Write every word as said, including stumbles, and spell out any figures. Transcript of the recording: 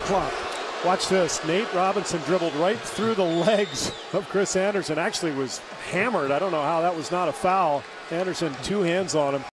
clock. Watch this. Nate Robinson dribbled right through the legs of Chris Anderson. Actually was hammered. I don't know how that was not a foul. Anderson, two hands on him.